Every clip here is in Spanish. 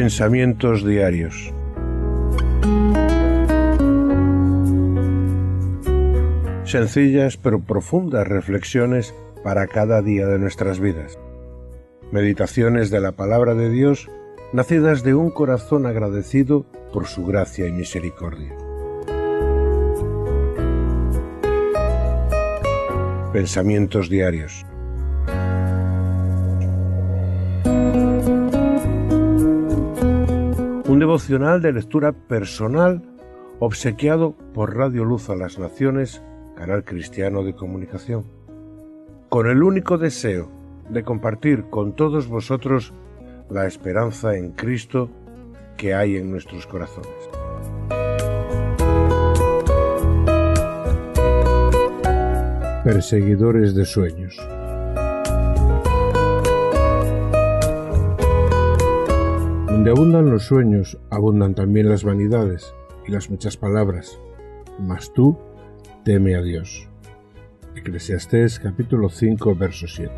Pensamientos diarios. Sencillas pero profundas reflexiones para cada día de nuestras vidas. Meditaciones de la palabra de Dios, nacidas de un corazón agradecido por su gracia y misericordia. Pensamientos diarios. Un devocional de lectura personal obsequiado por Radio Luz a las Naciones, canal cristiano de comunicación, con el único deseo de compartir con todos vosotros la esperanza en Cristo que hay en nuestros corazones. Perseguidores de sueños. Donde abundan los sueños, abundan también las vanidades y las muchas palabras. Mas tú, teme a Dios. Eclesiastés capítulo 5, verso 7.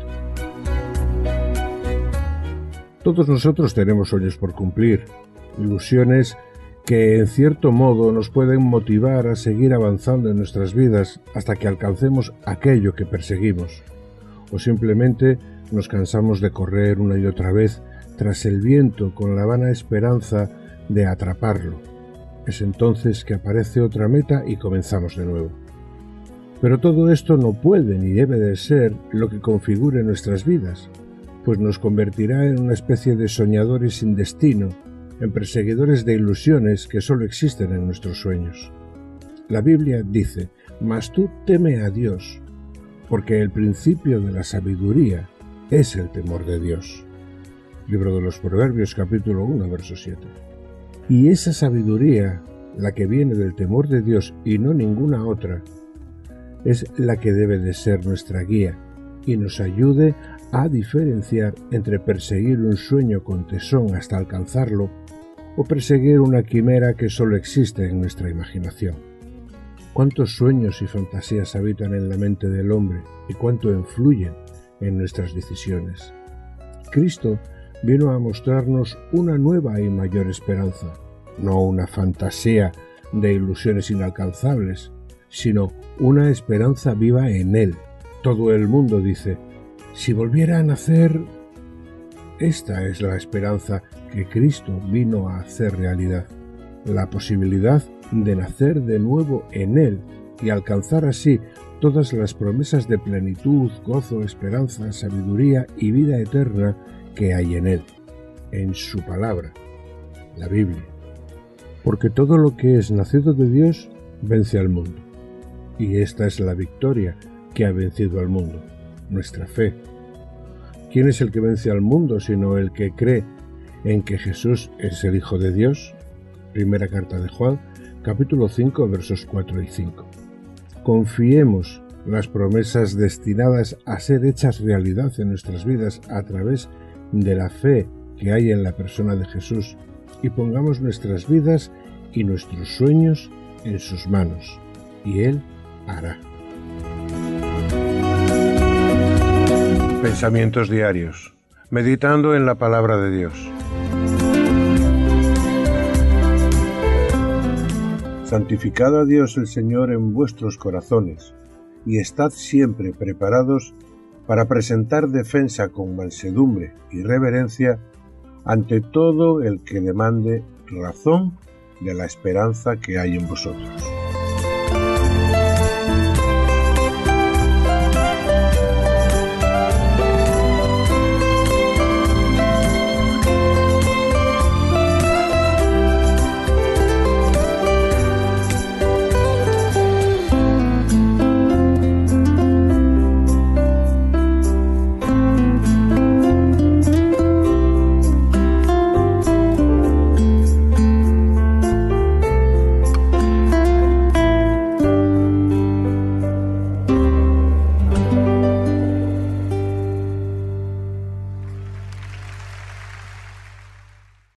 Todos nosotros tenemos sueños por cumplir, ilusiones que en cierto modo nos pueden motivar a seguir avanzando en nuestras vidas hasta que alcancemos aquello que perseguimos, o simplemente nos cansamos de correr una y otra vez tras el viento con la vana esperanza de atraparlo. Es entonces que aparece otra meta y comenzamos de nuevo. Pero todo esto no puede ni debe de ser lo que configure nuestras vidas, pues nos convertirá en una especie de soñadores sin destino, en perseguidores de ilusiones que solo existen en nuestros sueños. La Biblia dice: «Mas tú teme a Dios», porque el principio de la sabiduría es el temor de Dios. Libro de los Proverbios, capítulo 1, verso 7. Y esa sabiduría, la que viene del temor de Dios y no ninguna otra, es la que debe de ser nuestra guía y nos ayude a diferenciar entre perseguir un sueño con tesón hasta alcanzarlo o perseguir una quimera que solo existe en nuestra imaginación. ¿Cuántos sueños y fantasías habitan en la mente del hombre y cuánto influyen en nuestras decisiones? Cristo vino a mostrarnos una nueva y mayor esperanza, no una fantasía de ilusiones inalcanzables, sino una esperanza viva en Él. Todo el mundo dice: si volviera a nacer. Esta es la esperanza que Cristo vino a hacer realidad, la posibilidad de nacer de nuevo en Él y alcanzar así todas las promesas de plenitud, gozo, esperanza, sabiduría y vida eterna que hay en Él, en su palabra, la Biblia. Porque todo lo que es nacido de Dios vence al mundo. Y esta es la victoria que ha vencido al mundo, nuestra fe. ¿Quién es el que vence al mundo sino el que cree en que Jesús es el Hijo de Dios? Primera carta de Juan, capítulo 5, versos 4 y 5. Confiemos las promesas destinadas a ser hechas realidad en nuestras vidas a través de la fe que hay en la persona de Jesús y pongamos nuestras vidas y nuestros sueños en sus manos, y Él hará. Pensamientos diarios, meditando en la palabra de Dios. Santificad a Dios el Señor en vuestros corazones, y estad siempre preparados para presentar defensa con mansedumbre y reverencia ante todo el que demande razón de la esperanza que hay en vosotros.